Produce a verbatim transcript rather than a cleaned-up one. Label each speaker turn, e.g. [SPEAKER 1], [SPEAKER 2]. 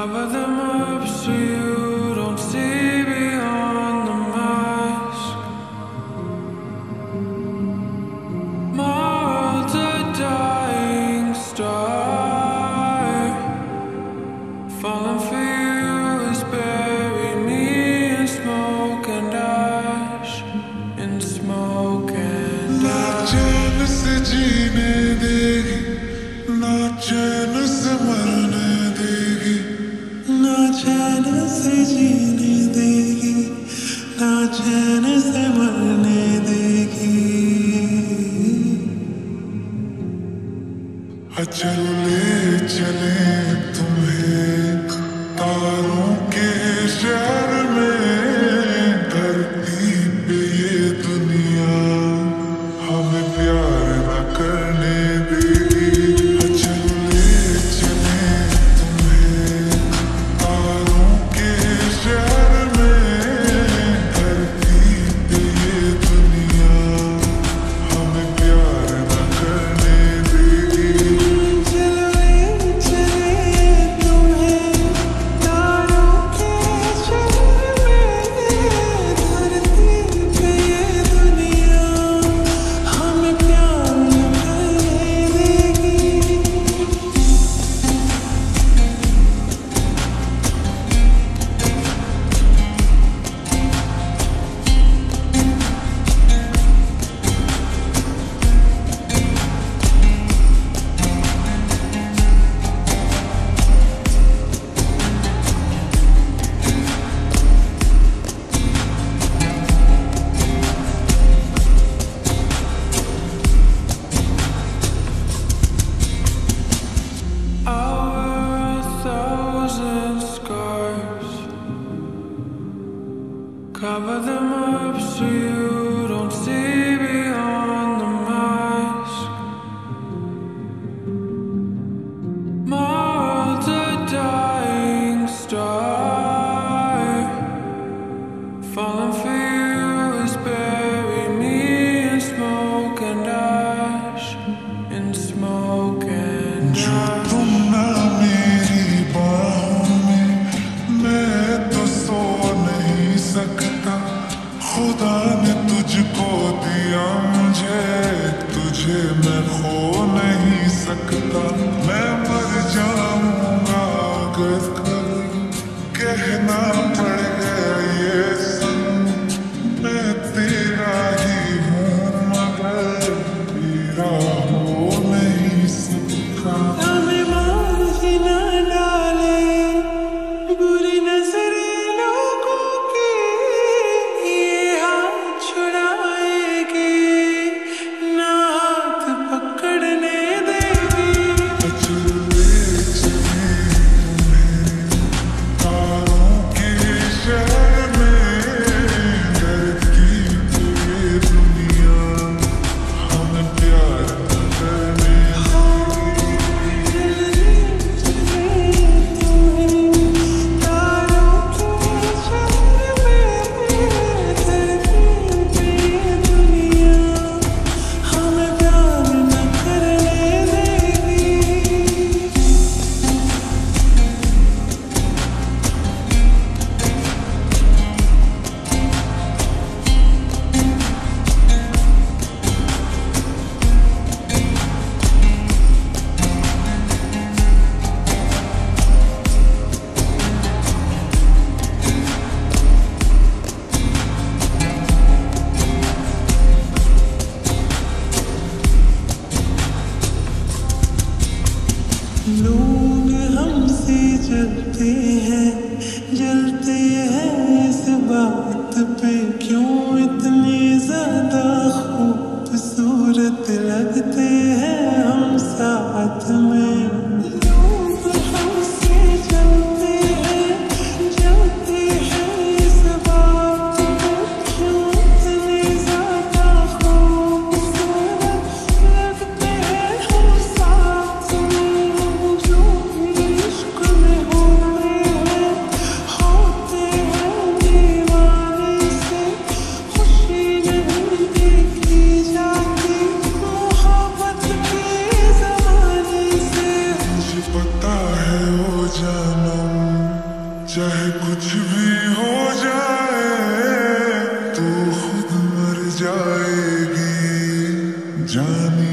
[SPEAKER 1] Cover them up so you don't see beyond the mask. My world's a dying star. Falling for you is bury me in smoke and ash. In smoke and ash.
[SPEAKER 2] चैन से जीने देगी, ना चैन से मरने देगी, ना चैन से जीने देगी, ना चैन से मरने देगी। अचल ले चले तुम्हें तारों के शहर में, धरती पे ये दुनिया हमें प्यार न करने देगी। अचल ले चले तुम्हें तारों के शहर में, धरती पे ये दुनिया हमें प्यार न करने देगी। चले चले तुम्हें तारों के शहर में, धरती पे ये दुनिया हमें प्यार न करने देगी।
[SPEAKER 1] I'll wear a thousand scars. Cover them up so you don't see beyond the mask. My world's a dying star. Falling for you is bury me in smoke and ash. In smoke and
[SPEAKER 2] जो
[SPEAKER 1] ash.
[SPEAKER 2] तुम ना मेरी बाहों में, मैं तो सो नहीं सकता। खुदा ने तुझको दिया मुझे, तुझे मैं खो नहीं सकता। मैं मर जाऊंगा अगर कभी कहना पड़ गया ये संग, मैं तेरा ही हूँ मगर तेरा हो नहीं सकता। हमें माही ना डाले बुरी नजरें लोगों की, ये हाथ छुड़ाएगी ना हाथ पकड़ने देगी। अचल ले चले तुम्हें तारों के शहर में, धरती पे ये दुनिया हमें प्यार न करने लोग हमसे जलते हैं, जलते हैं इस बात पे क्यों इतने ज्यादा खूबसूरत लगते हैं हम साथ में। लोग हमसे जलते हैं, जलते हैं इस बात पे क्यों इतने ज्यादा खूबसूरत लगते हैं हम साथ में। जो भी इश्क में होते हैं, होते हैं दीवाने से जाने